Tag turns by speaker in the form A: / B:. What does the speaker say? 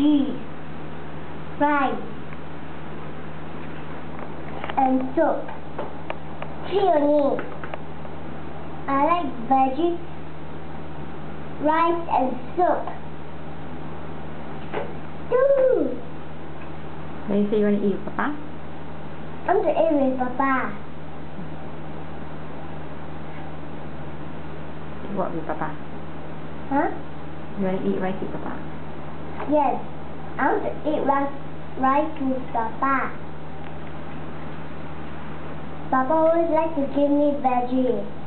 A: cheese, rice, and soup. Peony. I like veggies, rice, and soup. Ooh.
B: Then you say you want to eat with Papa?
A: I want to eat with Papa.
B: What with Papa?
A: Huh?
B: You want to eat rice with Papa?
A: Yes. I want to eat rice with Papa. Papa always likes to give me veggies.